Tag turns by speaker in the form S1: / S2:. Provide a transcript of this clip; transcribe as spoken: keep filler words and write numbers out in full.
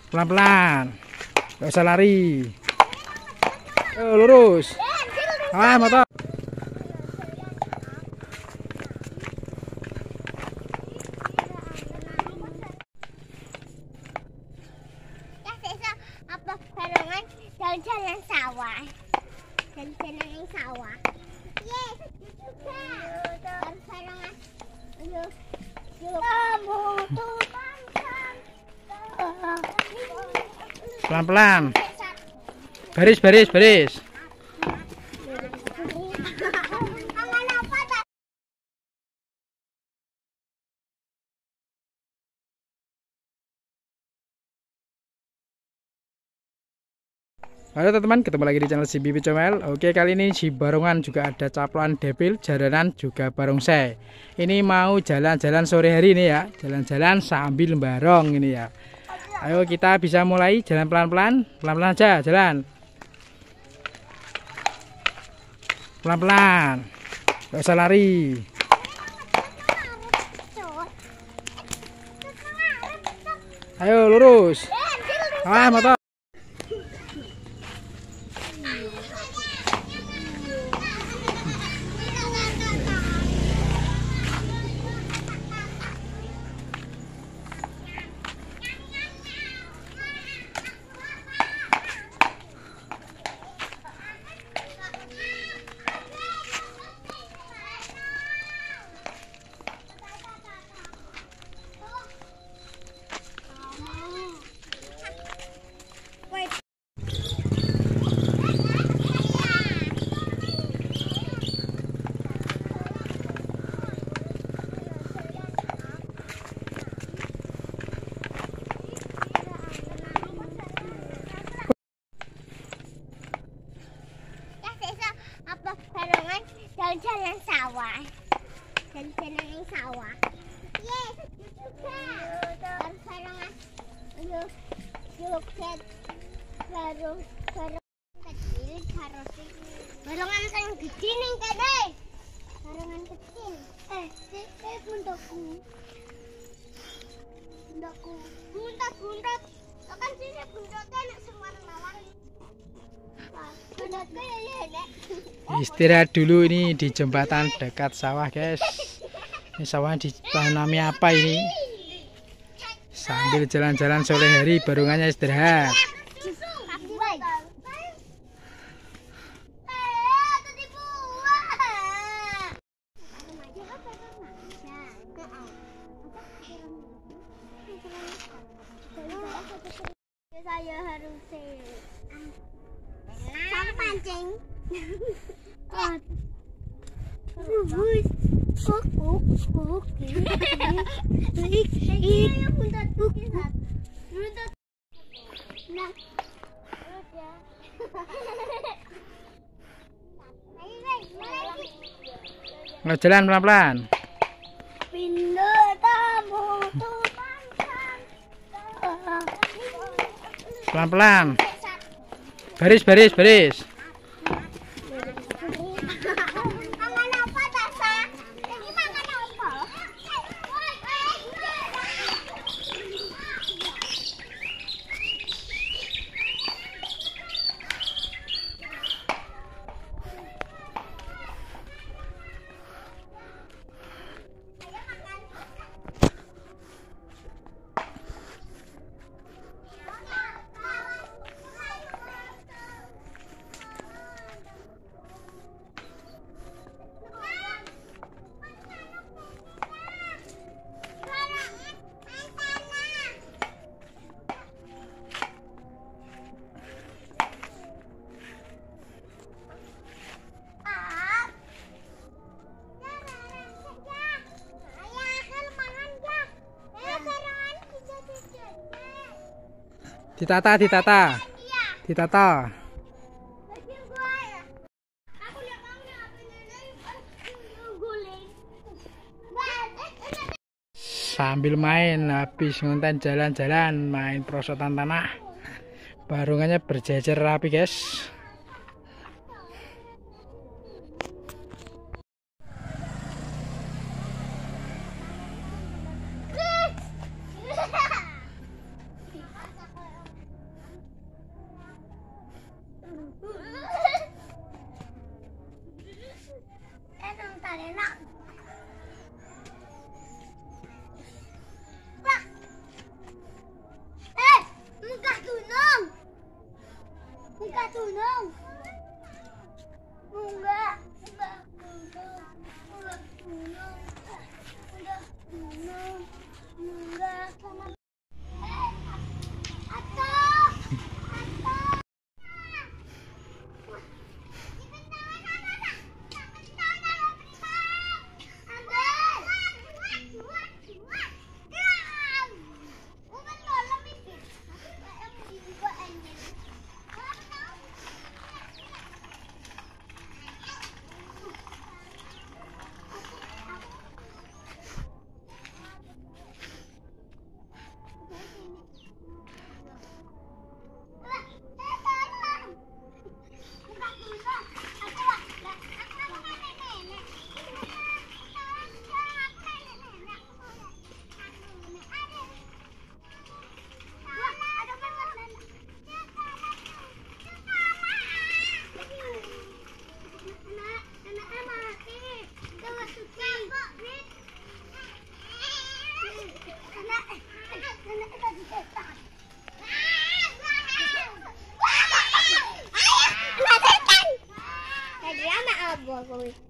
S1: Pelan-pelan. Gak usah lari. Ayo, lurus. Ah, motor.
S2: Apa barengan jalan-jalan sawah. Jalan-jalan yang sawah. Yes, juga. Barengan. Yuk. Yuk.
S1: Pelan-pelan. Baris, baris, baris. Halo teman-teman, ketemu lagi di channel si Bibi Comel. Oke, kali ini si Barongan juga ada caploan depil, jalanan juga barongsai. Ini mau jalan-jalan sore hari ini ya, jalan-jalan sambil barong ini ya. Ayo kita bisa mulai jalan pelan-pelan, pelan-pelan aja jalan. Pelan-pelan, gak usah lari. Ayo lurus. Ah, motor.
S2: Apa barengan jalan-jalan sawah. Jalan-jalan yang sawah. Yes, juga. Barengan. Yuk. Yuk, set. Baru baru kecil harus barengan yang gede nih kade. Barengan kecil. Eh, eh bundaku. Bundaku. Bundak, bundak. Kan sini bundaknya nak semar-mawar.
S1: Istirahat dulu ini di jembatan dekat sawah guys. Ini sawah ditanami apa ini? Sambil jalan-jalan sore hari, barongannya istirahat.
S2: Saya harus sang pancing. Bus, kuk kuk kuk. Ik ik buntat buntat. Buntat. Nah.
S1: Nggak jalan pelan-pelan.
S2: Pindah tamu tuman.
S1: Pelan-pelan. Baris, baris, baris. Ditata, ditata, ditata. Sambil main, habis ngonten jalan-jalan, main perosotan tanah. Barongannya berjejer rapi guys.
S2: Anak, anak, anak tadi setan. Anak setan. Tadi anak apa kowe?